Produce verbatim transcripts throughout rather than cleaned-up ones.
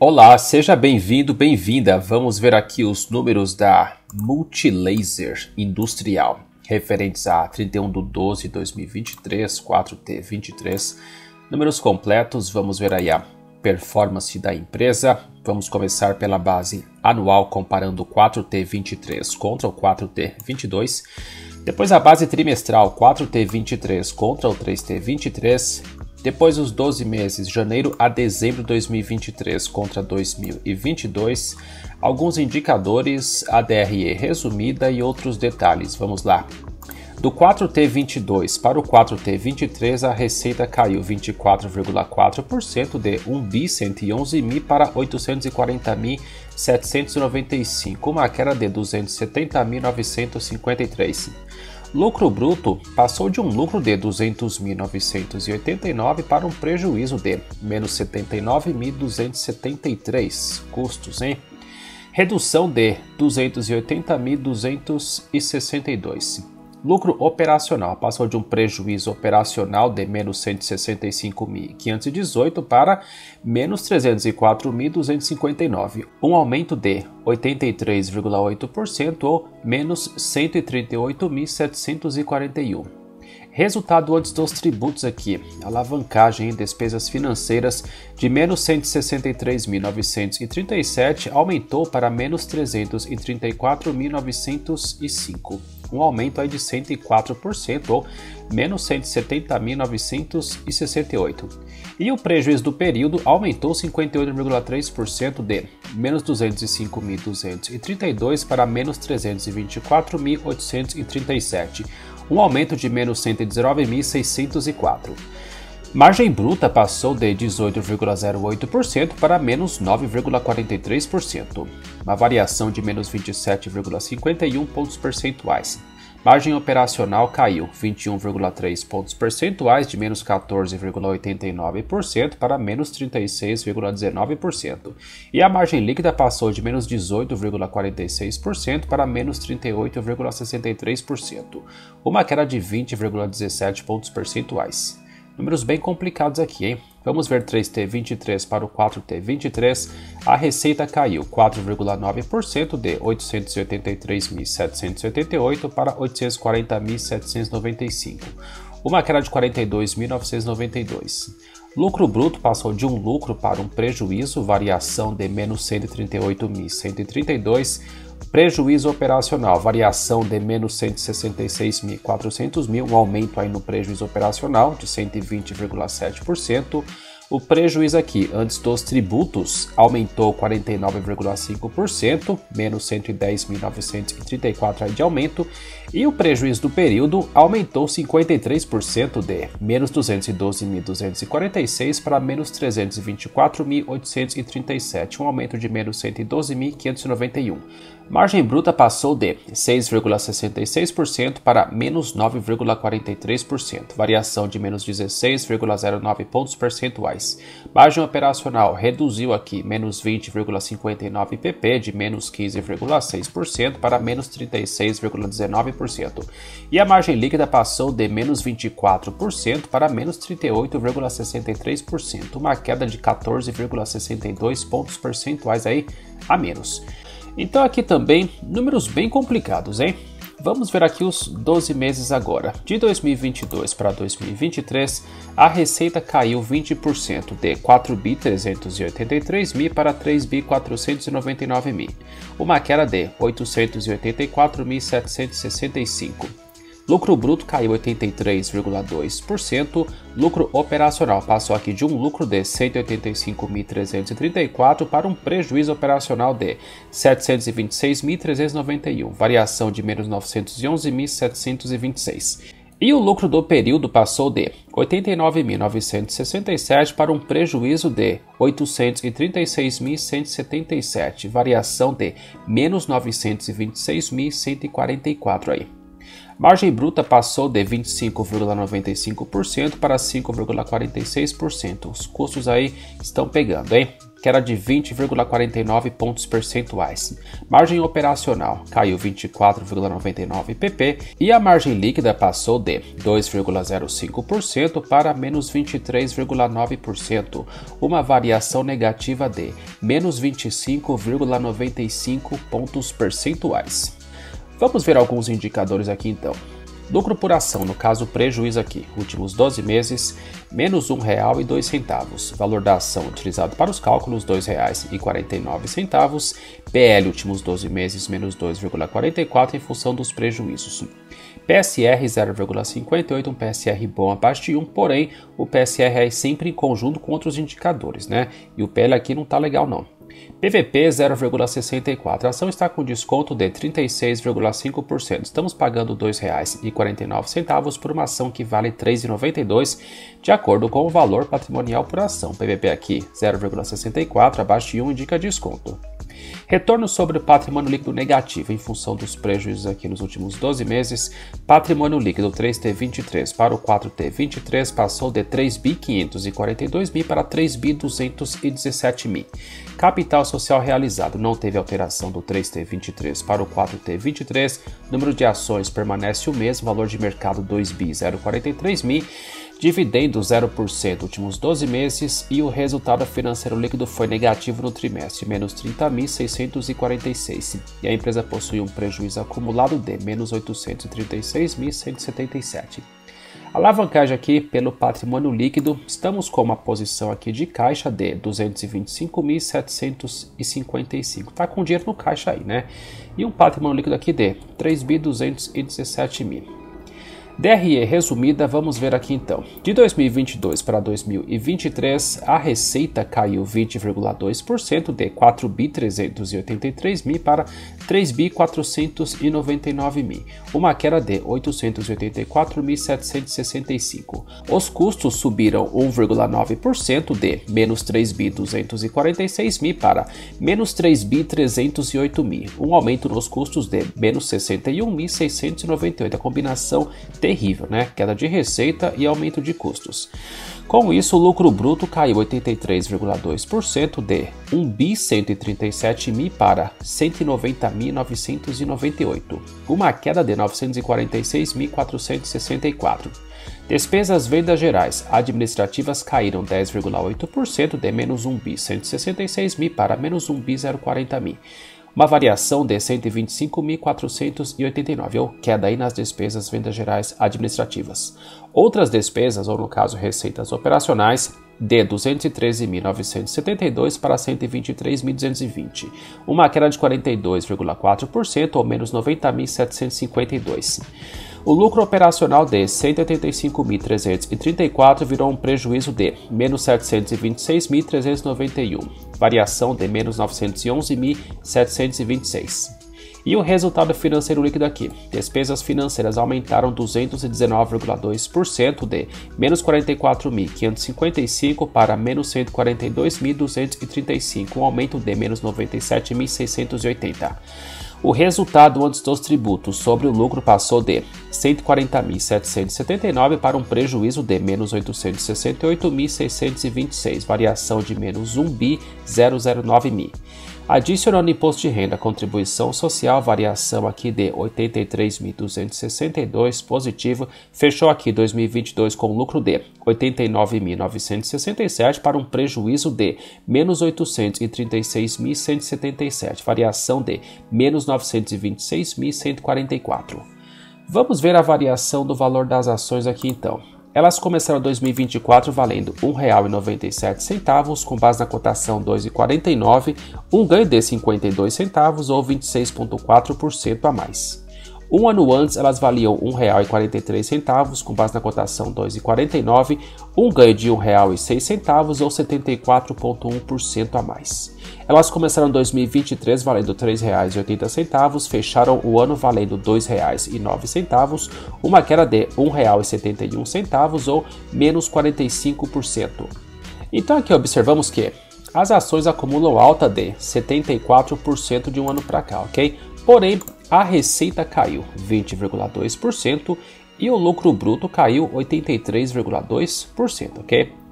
Olá, seja bem-vindo, bem-vinda. Vamos ver aqui os números da Multilaser Industrial, referentes a trinta e um de doze de dois mil e vinte e três, quatro T vinte e três. Números completos, vamos ver aí a performance da empresa. Vamos começar pela base anual, comparando o quatro T vinte e três contra o quatro T vinte e dois. Depois a base trimestral, quatro T vinte e três contra o três T vinte e três. Depois os doze meses, janeiro a dezembro de dois mil e vinte e três contra dois mil e vinte e dois, alguns indicadores, a D R E resumida e outros detalhes. Vamos lá. Do quatro T vinte e dois para o quatro T vinte e três, a receita caiu vinte e quatro vírgula quatro por cento de um bilhão cento e onze mil para oitocentos e quarenta mil setecentos e noventa e cinco, uma queda de duzentos e setenta mil novecentos e cinquenta e três. Lucro bruto passou de um lucro de duzentos mil novecentos e oitenta e nove para um prejuízo de menos setenta e nove mil duzentos e setenta e três. Custos, hein? Redução de duzentos e oitenta mil duzentos e sessenta e dois. Lucro operacional passou de um prejuízo operacional de menos cento e sessenta e cinco mil quinhentos e dezoito para menos trezentos e quatro mil duzentos e cinquenta e nove, um aumento de oitenta e três vírgula oito por cento ou menos cento e trinta e oito mil setecentos e quarenta e um. Resultado antes dos tributos aqui, alavancagem em despesas financeiras de menos cento e sessenta e três mil novecentos e trinta e sete aumentou para menos trezentos e trinta e quatro mil novecentos e cinco, um aumento aí de cento e quatro por cento ou menos cento e setenta mil novecentos e sessenta e oito. E o prejuízo do período aumentou cinquenta e oito vírgula três por cento de menos duzentos e cinco mil duzentos e trinta e dois para menos trezentos e vinte e quatro mil oitocentos e trinta e sete, um aumento de menos cento e dezenove mil seiscentos e quatro. Margem bruta passou de dezoito vírgula zero oito por cento para menos nove vírgula quarenta e três por cento, uma variação de menos vinte e sete vírgula cinquenta e um pontos percentuais. Margem operacional caiu vinte e um vírgula três pontos percentuais, de menos quatorze vírgula oitenta e nove por cento para menos trinta e seis vírgula dezenove por cento. E a margem líquida passou de menos dezoito vírgula quarenta e seis por cento para menos trinta e oito vírgula sessenta e três por cento, uma queda de vinte vírgula dezessete pontos percentuais. Números bem complicados aqui, hein? Vamos ver três T vinte e três para o quatro T vinte e três. A receita caiu quatro vírgula nove por cento de oitocentos e oitenta e três mil setecentos e oitenta e oito para oitocentos e quarenta mil setecentos e noventa e cinco, uma queda de quarenta e dois mil novecentos e noventa e dois. Lucro bruto passou de um lucro para um prejuízo, variação de menos cento e trinta e oito mil cento e trinta e dois. Prejuízo operacional, variação de menos cento e sessenta e seis mil quatrocentos mil, um aumento aí no prejuízo operacional de cento e vinte vírgula sete por cento. O prejuízo aqui, antes dos tributos, aumentou quarenta e nove vírgula cinco por cento, menos cento e dez mil novecentos e trinta e quatro aí de aumento, e o prejuízo do período aumentou cinquenta e três por cento de menos duzentos e doze mil duzentos e quarenta e seis para menos trezentos e vinte e quatro mil oitocentos e trinta e sete, um aumento de menos cento e doze mil quinhentos e noventa e um. Margem bruta passou de seis vírgula sessenta e seis por cento para menos nove vírgula quarenta e três por cento, variação de menos dezesseis vírgula zero nove pontos percentuais. Margem operacional reduziu aqui menos vinte vírgula cinquenta e nove pp, de menos quinze vírgula seis por cento para menos trinta e seis vírgula dezenove por cento. E a margem líquida passou de menos vinte e quatro por cento para menos trinta e oito vírgula sessenta e três por cento, uma queda de quatorze vírgula sessenta e dois pontos percentuais aí a menos. Então aqui também números bem complicados, hein? Vamos ver aqui os doze meses agora. De dois mil e vinte e dois para dois mil e vinte e três, a receita caiu vinte por cento de quatro bilhões trezentos e oitenta e três mil para três bilhões quatrocentos e noventa e nove mil, uma queda de oitocentos e oitenta e quatro mil setecentos e sessenta e cinco. Lucro bruto caiu oitenta e três vírgula dois por cento, lucro operacional passou aqui de um lucro de cento e oitenta e cinco mil trezentos e trinta e quatro para um prejuízo operacional de setecentos e vinte e seis mil trezentos e noventa e um, variação de menos novecentos e onze mil setecentos e vinte e seis. E o lucro do período passou de oitenta e nove mil novecentos e sessenta e sete para um prejuízo de oitocentos e trinta e seis mil cento e setenta e sete, variação de menos novecentos e vinte e seis mil cento e quarenta e quatro aí. Margem bruta passou de vinte e cinco vírgula noventa e cinco por cento para cinco vírgula quarenta e seis por cento. Os custos aí estão pegando, hein? queda de vinte vírgula quarenta e nove pontos percentuais. Margem operacional caiu vinte e quatro vírgula noventa e nove pp e a margem líquida passou de dois vírgula zero cinco por cento para menos vinte e três vírgula nove por cento, uma variação negativa de menos vinte e cinco vírgula noventa e cinco pontos percentuais. Vamos ver alguns indicadores aqui então. Lucro por ação, no caso prejuízo aqui, últimos doze meses, menos um real e dois centavos. Valor da ação utilizado para os cálculos, dois reais e quarenta e nove centavos. P L últimos doze meses, menos dois vírgula quarenta e quatro em função dos prejuízos. P S R zero vírgula cinquenta e oito, um P S R bom abaixo de um, porém o P S R é sempre em conjunto com outros indicadores, né? E o P L aqui não tá legal não. P V P zero vírgula sessenta e quatro, a ação está com desconto de trinta e seis vírgula cinco por cento. Estamos pagando dois reais e quarenta e nove centavos por uma ação que vale três reais e noventa e dois centavos, de acordo com o valor patrimonial por ação. P V P aqui zero vírgula sessenta e quatro, abaixo de um indica desconto. Retorno sobre o patrimônio líquido negativo em função dos prejuízos aqui nos últimos doze meses. Patrimônio líquido três T vinte e três para o quatro T vinte e três passou de três bi quinhentos e quarenta e dois mil para três bi duzentos e dezessete mil. Capital social realizado não teve alteração do três T vinte e três para o quatro T vinte e três. Número de ações permanece o mesmo, valor de mercado dois bi zero quarenta e três mil. Dividendo zero por cento últimos doze meses e o resultado financeiro líquido foi negativo no trimestre, menos trinta mil seiscentos e quarenta e seis. E a empresa possui um prejuízo acumulado de menos oitocentos e trinta e seis mil cento e setenta e sete. Alavancagem aqui pelo patrimônio líquido, estamos com uma posição aqui de caixa de duzentos e vinte e cinco mil setecentos e cinquenta e cinco. Tá com dinheiro no caixa aí, né? E um patrimônio líquido aqui de três bi duzentos e dezessete mil. D R E resumida, vamos ver aqui então. De dois mil e vinte e dois para dois mil e vinte e três, a receita caiu vinte vírgula dois por cento de quatro bi trezentos e oitenta e três mil para três bi quatrocentos e noventa e nove mil, uma queda de oitocentos e oitenta e quatro mil setecentos e sessenta e cinco. Os custos subiram um vírgula nove por cento de menos três bi duzentos e quarenta e seis mil para menos três bi trezentos e oito mil, um aumento nos custos de menos sessenta e um mil seiscentos e noventa e oito, a combinação terrível, né? Queda de receita e aumento de custos. Com isso, o lucro bruto caiu oitenta e três vírgula dois por cento de um bi cento e trinta e sete mil para cento e noventa mil novecentos e noventa e oito, uma queda de novecentos e quarenta e seis mil quatrocentos e sessenta e quatro. Despesas vendas gerais administrativas caíram dez vírgula oito por cento de menos um bi cento e sessenta e seis mil para menos um bi zero quarenta mil. Uma variação de cento e vinte e cinco mil quatrocentos e oitenta e nove, ou queda aí nas despesas vendas gerais administrativas. Outras despesas, ou no caso receitas operacionais, de duzentos e treze mil novecentos e setenta e dois para cento e vinte e três mil duzentos e vinte, uma queda de quarenta e dois vírgula quatro por cento ou menos noventa mil setecentos e cinquenta e dois. O lucro operacional de cento e oitenta e cinco mil trezentos e trinta e quatro virou um prejuízo de menos setecentos e vinte e seis mil trezentos e noventa e um, variação de menos novecentos e onze mil setecentos e vinte e seis. E o resultado financeiro líquido aqui, despesas financeiras aumentaram duzentos e dezenove vírgula dois por cento de menos quarenta e quatro mil quinhentos e cinquenta e cinco para menos cento e quarenta e dois mil duzentos e trinta e cinco, um aumento de menos noventa e sete mil seiscentos e oitenta. O resultado antes dos tributos sobre o lucro passou de cento e quarenta mil setecentos e setenta e nove para um prejuízo de menos oitocentos e sessenta e oito mil seiscentos e vinte e seis, variação de menos um bi zero zero nove mil. Adicionando imposto de renda, contribuição social, variação aqui de oitenta e três mil duzentos e sessenta e dois, positivo, fechou aqui dois mil e vinte e dois com lucro de oitenta e nove mil novecentos e sessenta e sete para um prejuízo de menos oitocentos e trinta e seis mil cento e setenta e sete, variação de menos novecentos e vinte e seis mil cento e quarenta e quatro. Vamos ver a variação do valor das ações aqui então. Elas começaram dois mil e vinte e quatro valendo um real e noventa e sete centavos, com base na cotação dois reais e quarenta e nove centavos, um ganho de cinquenta e dois centavos ou vinte e seis vírgula quatro por cento a mais. Um ano antes, elas valiam um real e quarenta e três centavos, com base na cotação dois reais e quarenta e nove centavos, um ganho de um real e seis centavos ou setenta e quatro vírgula um por cento a mais. Elas começaram em dois mil e vinte e três valendo três reais e oitenta centavos, fecharam o ano valendo dois reais e nove centavos, uma queda de um real e setenta e um centavos ou menos quarenta e cinco por cento. Então aqui observamos que as ações acumulam alta de setenta e quatro por cento de um ano para cá, ok? Porém, a receita caiu vinte vírgula dois por cento e o lucro bruto caiu oitenta e três vírgula dois por cento, ok?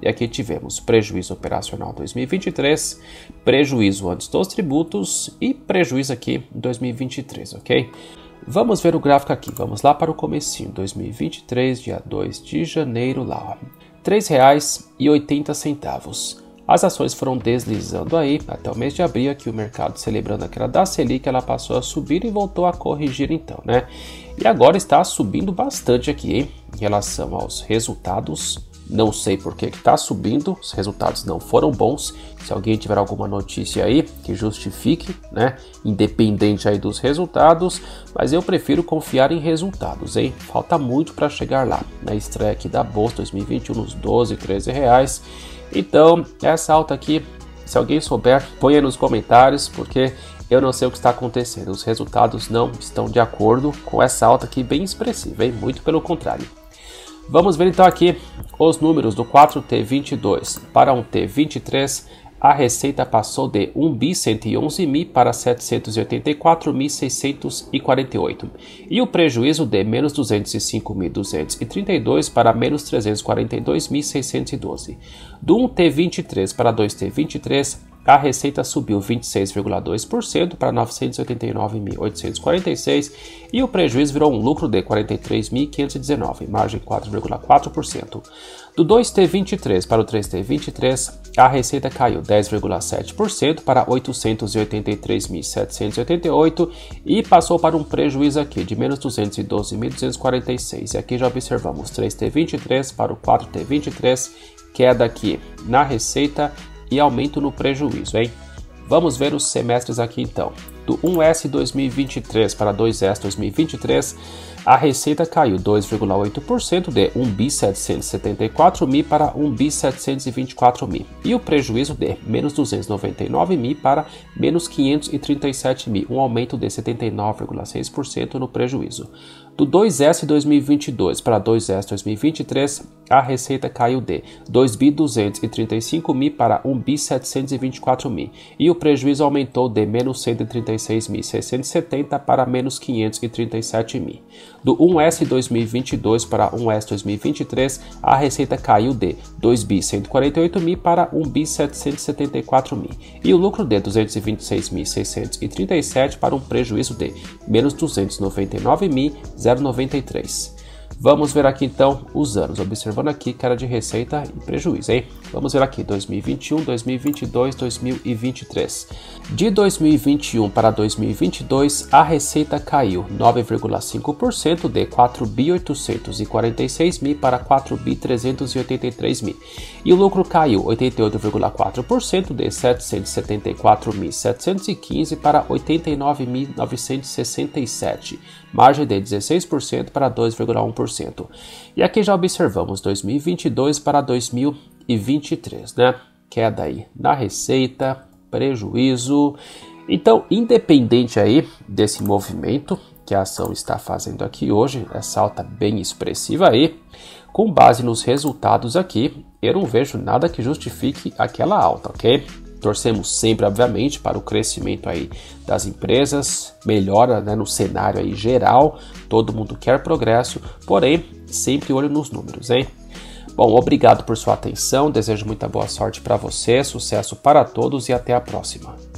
E aqui tivemos prejuízo operacional dois mil e vinte e três, prejuízo antes dos tributos e prejuízo aqui em dois mil e vinte e três, ok? Vamos ver o gráfico aqui, vamos lá para o comecinho, dois mil e vinte e três, dia dois de janeiro, lá, ó, três reais e oitenta centavos. As ações foram deslizando aí até o mês de abril, aqui o mercado celebrando aquela da Selic, ela passou a subir e voltou a corrigir então, né? E agora está subindo bastante aqui, hein? Em relação aos resultados, não sei por que está subindo, os resultados não foram bons. Se alguém tiver alguma notícia aí que justifique, né? Independente aí dos resultados, mas eu prefiro confiar em resultados, hein? Falta muito para chegar lá, na estreia aqui da Bolsa dois mil e vinte e um, nos doze, treze reais. Então, essa alta aqui, se alguém souber, ponha nos comentários, porque eu não sei o que está acontecendo. Os resultados não estão de acordo com essa alta aqui bem expressiva, hein? Muito pelo contrário. Vamos ver então aqui os números do quatro T vinte e dois para um T vinte e três. A receita passou de um bi cento e onze mil para setecentos e oitenta e quatro mil seiscentos e quarenta e oito e o prejuízo de menos duzentos e cinco mil duzentos e trinta e dois para menos trezentos e quarenta e dois mil seiscentos e doze. Do um T vinte e três para dois T vinte e três, a receita subiu vinte e seis vírgula dois por cento para novecentos e oitenta e nove mil oitocentos e quarenta e seis e o prejuízo virou um lucro de quarenta e três mil quinhentos e dezenove, margem quatro vírgula quatro por cento. Do dois T vinte e três para o três T vinte e três, a receita caiu dez vírgula sete por cento para oitocentos e oitenta e três mil setecentos e oitenta e oito e passou para um prejuízo aqui de menos duzentos e doze mil duzentos e quarenta e seis. E aqui já observamos três T vinte e três para o quatro T vinte e três, queda aqui na receita e aumento no prejuízo, hein? Vamos ver os semestres aqui então. Do um S dois mil e vinte e três para dois S dois mil e vinte e três, a receita caiu dois vírgula oito por cento de um bi setecentos e setenta e quatro mil para um bi setecentos e vinte e quatro mil e o prejuízo de menos duzentos e noventa e nove mil para menos quinhentos e trinta e sete mil, um aumento de setenta e nove vírgula seis por cento no prejuízo. Do dois S dois mil e vinte e dois para dois S dois mil e vinte e três, a receita caiu de dois bi duzentos e trinta e cinco mil para um bi setecentos e vinte e quatro mil e o prejuízo aumentou de menos cento e trinta e seis mil seiscentos e setenta para menos quinhentos e trinta e sete mil. Do um S dois mil e vinte e dois para um S dois mil e vinte e três, a receita caiu de dois bi cento e quarenta e oito mil para um bi setecentos e setenta e quatro mil e o lucro de duzentos e vinte e seis mil seiscentos e trinta e sete para um prejuízo de menos duzentos e noventa e nove mil zero vírgula noventa e três. Vamos ver aqui então os anos, observando aqui cara de receita e prejuízo, hein? Vamos ver aqui dois mil e vinte e um, dois mil e vinte e dois, dois mil e vinte e três. De dois mil e vinte e um para dois mil e vinte e dois, a receita caiu nove vírgula cinco por cento de quatro bi oitocentos e quarenta e seis mil para quatro bi trezentos e oitenta e três mil e o lucro caiu oitenta e oito vírgula quatro por cento de setecentos e setenta e quatro mil setecentos e quinze para oitenta e nove mil novecentos e sessenta e sete, margem de dezesseis por cento para dois vírgula um por cento. E aqui já observamos dois mil e vinte e dois para dois mil e vinte e três, né? Queda aí na receita, prejuízo. Então, independente aí desse movimento que a ação está fazendo aqui hoje, essa alta bem expressiva aí, com base nos resultados aqui, eu não vejo nada que justifique aquela alta, ok? Torcemos sempre, obviamente, para o crescimento aí das empresas, melhora, né, no cenário aí geral, todo mundo quer progresso, porém, sempre olho nos números, hein? Bom, obrigado por sua atenção, desejo muita boa sorte para você, sucesso para todos e até a próxima.